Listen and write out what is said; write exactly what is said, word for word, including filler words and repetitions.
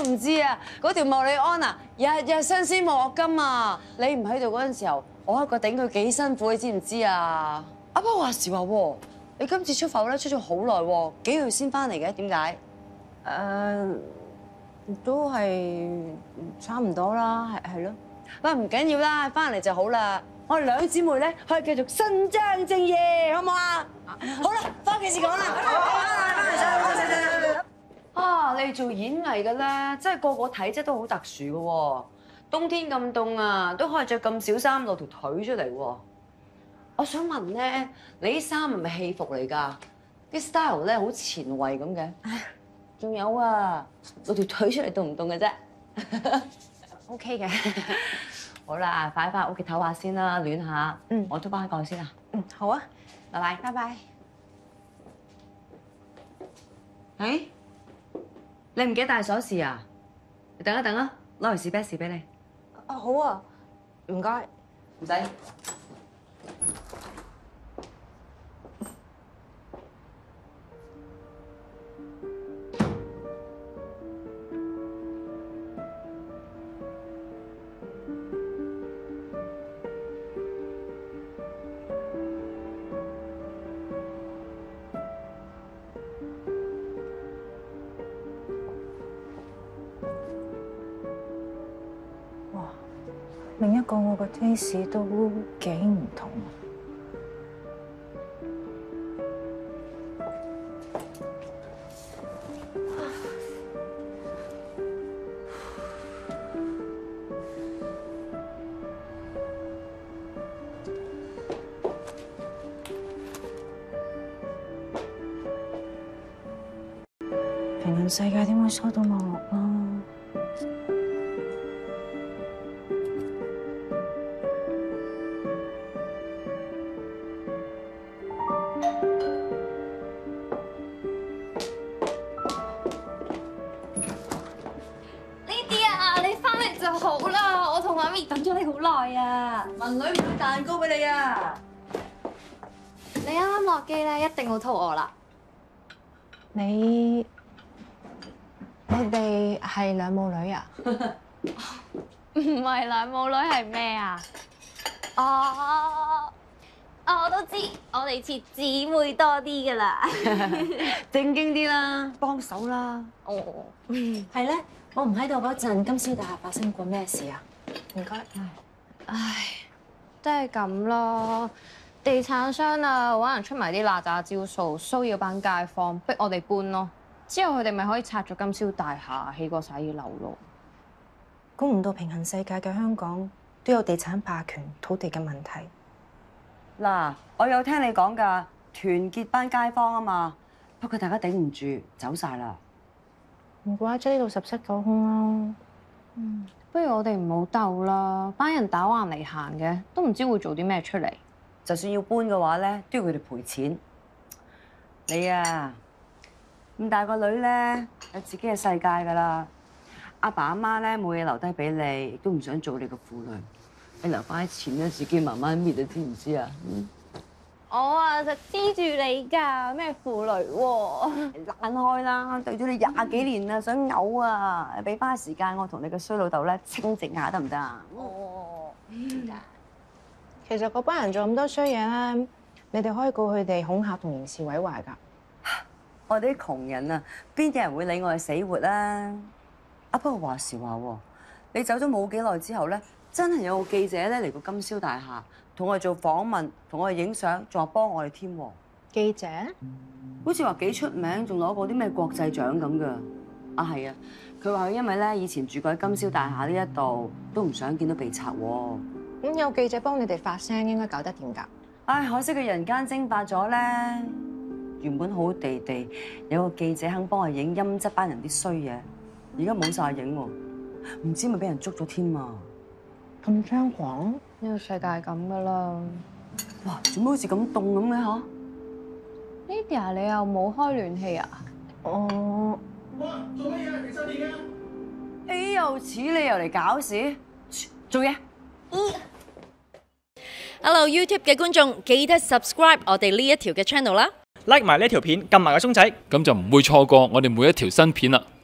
都唔知啊！嗰條莫里安啊，日日新鮮莫金啊！你唔喺度嗰陣時候，我一個頂佢幾辛苦，你知唔知啊？啊不過話時話喎，你今次出埠咧出咗好耐喎，幾個月先翻嚟嘅？點解？ 誒，都係差唔多啦，係係咯。 嗱唔緊要啦，翻嚟就好啦。我哋兩姊妹咧可以繼續伸張正義，好唔好啊？好啦，翻屋企先講啦。翻嚟先。啊！你做演藝嘅咧，真係個個體質都好特殊嘅喎。冬天咁凍啊，都可以着咁少衫露條腿出嚟喎。我想問咧，你啲衫係咪戲服嚟㗎？啲 style 咧好前衛咁嘅。仲有啊，露條腿出嚟凍唔凍嘅啫 ？OK 嘅。 好啦，快啲翻屋企唞下先啦，暖下。嗯，我都翻去講先啦。 嗯，好啊， 拜拜， 拜拜。 誒？你唔記得帶鎖匙啊？你等一等啊，攞條士啤士俾你。 啊好啊，唔該。 唔使。 另一個我個 taste 都幾唔同。平行世界點會收到網絡啊？ 好啦，我同媽咪等咗你好耐啊！ 文女買蛋糕俾你啊！ 你啱啱落機咧，一定好肚餓啦。 你你哋係兩母女啊？ 唔係兩母女係咩啊？哦，我都知，我哋似姊妹多啲噶啦。 正經啲啦，幫手啦。 哦， 係咧。我唔喺度嗰陣，金宵大廈發生過咩事啊？唔該。 唉，都係咁咯。地產商啊，揾人出埋啲邋遢招數，騷擾班街坊，逼我哋搬咯。之後佢哋咪可以拆咗金宵大廈，起個洗衣樓咯。 估唔到平行世界嘅香港都有地產霸權、土地嘅問題。 嗱，我有聽你講㗎，團結班街坊啊嘛。不過大家頂唔住，走晒啦。 唔怪之呢度十室九空啦。 嗯，不如我哋唔好鬥啦，班人打橫嚟行嘅，都唔知會做啲咩出嚟。 就算要搬嘅話咧，都要佢哋賠錢。你啊，咁大個女咧，有自己嘅世界㗎啦。阿爸阿媽咧冇嘢留低俾你，亦都唔想做你個負累。你留翻啲錢咧，自己慢慢搣，你知唔知啊？嗯。 我啊就黐住你㗎，咩婦女喎？ 懶開啦，對咗你廿幾年啦，想嘔啊！俾翻時間我同你個衰老豆咧清靜下得唔得啊？ 哦， 其實嗰班人做咁多衰嘢咧，你哋可以告佢哋恐嚇同刑事毀壞㗎。 我哋啲窮人啊，邊啲人會理我哋死活啊？啊不過話時話喎，你走咗冇幾耐之後咧，真係有個記者咧嚟過金宵大廈。同我哋做訪問，同我哋影相，仲話幫我哋添喎。 記者？ 好似話幾出名，仲攞過啲咩國際獎咁㗎。啊係啊，佢話佢因為咧以前住過喺金宵大廈呢一度，都唔想見到被拆喎。 咁有記者幫你哋發聲，應該搞得掂㗎。 唉，可惜佢人間蒸發咗咧。原本好地地，有個記者肯幫我影陰質班人啲衰嘢，而家冇晒影喎，唔知咪俾人捉咗添啊！ 咁猖狂？ 呢個世界係咁噶啦。 哇！做咩好似咁凍咁嘅嚇 ？Lydia，你又冇開暖氣啊？ 我哇！做乜嘢？停手電啊！ 哎又似你又嚟搞事，做嘢。 Hello YouTube 嘅觀眾，記得 subscribe 我哋呢一條嘅 channel 啦 ，like 埋呢條片，撳埋個鐘仔， 咁就唔會錯過我哋每一條新片啦。